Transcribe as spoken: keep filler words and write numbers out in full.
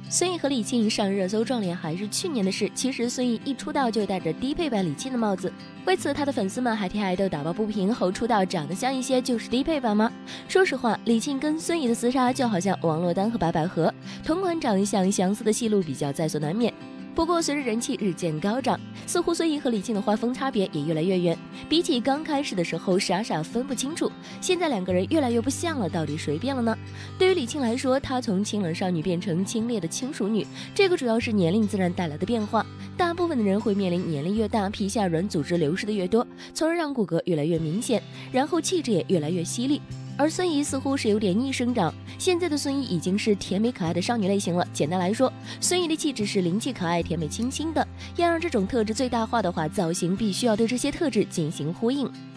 孙毅和李沁上热搜撞脸还是去年的事。其实孙毅一出道就戴着低配版李沁的帽子，为此他的粉丝们还替爱豆打抱不平，后出道长得像一些就是低配版吗？说实话，李沁跟孙毅的厮杀就好像王珞丹和白百合，同款长相相似的戏路比较在所难免。不过随着人气日渐高涨，似乎孙毅和李沁的画风差别也越来越远，比起刚开始的时候傻傻分不清楚，现在两个人越来越不像了，到底谁变了呢？对于李沁来说，她从清冷少女变成清冽的轻熟女，这个主要是年龄自然带来的变化。大部分的人会面临年龄越大，皮下软组织流失的越多，从而让骨骼越来越明显，然后气质也越来越犀利。而孙怡似乎是有点逆生长，现在的孙怡已经是甜美可爱的少女类型了。简单来说，孙怡的气质是灵气可爱、甜美清新的，要让这种特质最大化的话，造型必须要对这些特质进行呼应。